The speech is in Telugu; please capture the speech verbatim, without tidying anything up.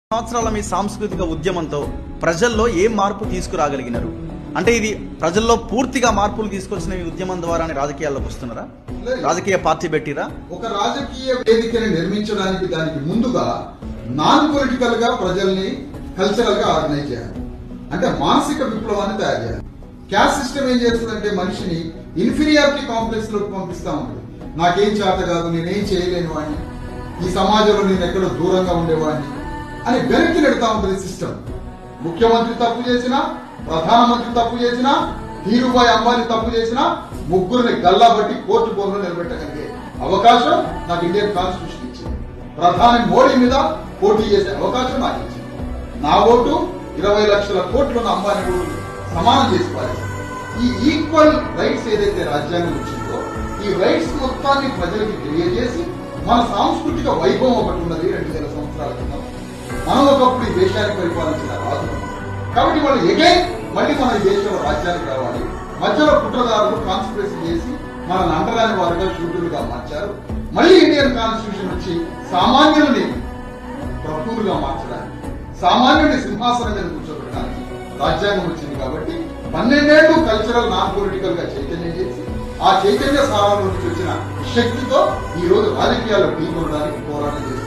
సంవత్సరాల మీ సాంస్కృతిక ఉద్యమంతో ప్రజల్లో ఏం మార్పు తీసుకురాగలిగినారు? అంటే ఇది ప్రజల్లో పూర్తిగా మార్పులు తీసుకొచ్చిన ఈ ఉద్యమం ద్వారానే రాజకీయాల్లోకి వస్తున్నారా? రాజకీయ పార్టీ పెట్టిరా? ఒక రాజకీయ వేదికని నిర్మించడానికి దానికి ముందుగా నాన్ పొలిటికల్ గా ప్రజల్ని కల్చరల్ గా ఆర్గనైజ్ చేయాలి. అంటే మానసిక విప్లవాన్ని తయారు చేయాలి. క్యాస్ట్ సిస్టమ్ ఏం చేస్తుందంటే మనిషిని ఇన్ఫీరియారిటీ కాంప్లెక్స్ లోకి పంపిస్తా ఉంటుంది. నాకేం చేత కాదు, నేనేం చేయలేని వాడిని, ఈ సమాజంలో నేను ఎక్కడో దూరంగా ఉండేవాడిని అని వెనక్కి నెడతా ఉంటుంది సిస్టమ్. ముఖ్యమంత్రి తప్పు చేసినా, ప్రధానమంత్రి తప్పు చేసినా, ధీరుభాయ్ అంబానీ తప్పు చేసినా ముగ్గురిని గల్లాబట్టి కోర్టు బోన్లో నిలబెట్టగలిగే అవకాశం నాకు ఇండియన్ కాన్స్టిట్యూషన్ ఇచ్చింది. ప్రధాని మోడీ మీద పోటీ చేసే అవకాశం నాకు ఇచ్చింది. నా ఓటు ఇరవై లక్షల కోట్లున్న అంబానీ ఓటు సమానం చేసి పారేసింది. ఈ ఈక్వల్ రైట్స్ ఏదైతే రాజ్యాంగం ఇచ్చిందో ఈ రైట్స్ మొత్తాన్ని ప్రజలకి తెలియజేసి మన సాంస్కృతిక వైభవం ఒకటి ఉన్నది. రెండు వేల సంవత్సరాల క్రితం మనం ఒకప్పుడు ఈ దేశాన్ని పరిపాలించిన రాజులు కాబట్టి వాళ్ళు ఎగైన్ మళ్ళీ మన ఈ దేశంలో రాజ్యానికి రావాలి. మధ్యలో కుట్రదారులు కాన్స్పిరసీ చేసి మనల్ని అంటరాని వారుగా శూద్రులుగా మార్చారు. మళ్ళీ ఇండియన్ కాన్స్టిట్యూషన్ వచ్చి సామాన్యుల్ని ప్రభువులుగా మార్చడానికి, సామాన్యుని సింహాసనం మీద కూర్చోబెట్టడానికి రాజ్యాంగం వచ్చింది. కాబట్టి పన్నెండేళ్లు కల్చరల్ నాన్ పొలిటికల్ గా చైతన్యం చేసి ఆ చైతన్య సారాల నుంచి వచ్చిన శక్తితో ఈ రోజు రాజకీయాల్లో ఢీకొనడానికి పోరాటం చేసి